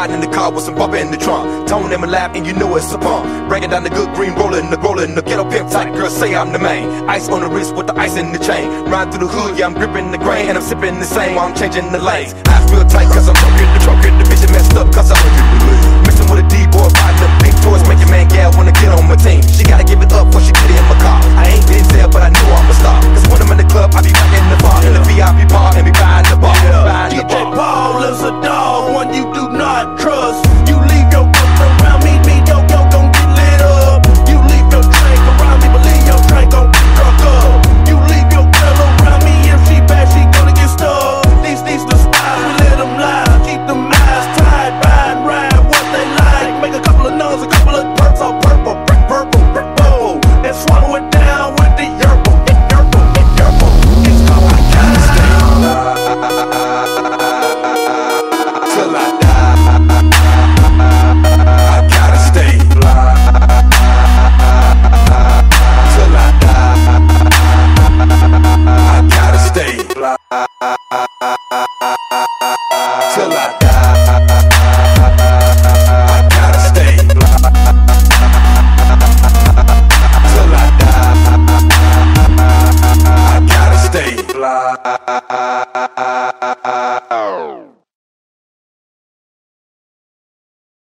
Riding in the car with some bumper in the trunk. Tone in my lap and you know it's a pump. Breaking down the good green, rolling the ghetto pimp type girl say I'm the main. Ice on the wrist with the ice in the chain. Riding through the hood, yeah, I'm gripping the grain. And I'm sipping the same while I'm changing the lanes. Eyes real tight cause I'm choking the bitch messed up cause I'm mixing with a D-boy, riding the big toys. Make your man gal wanna get on my team. She gotta give it up before she get in my car. I ain't been there but I know I'm a star. Cause when I'm in the club, I be back in the bar. In the VIP bar and be buying the bar. DJ Paul is a dog, one you do not trust. You leave your guns around me, yo gon' get lit up. You leave your drink around me, believe your drink gon' get drunk up. You leave your girl around me, if she bad, she gonna get stuck. These the spies, we let them lie. Keep them eyes tied, ride what they like. Make a couple of nuns, a couple of perks, all purple, purple. And swallow it down with the yerple. It's called I gotta stay. Till I die, I gotta stay. Till I die, I gotta stay.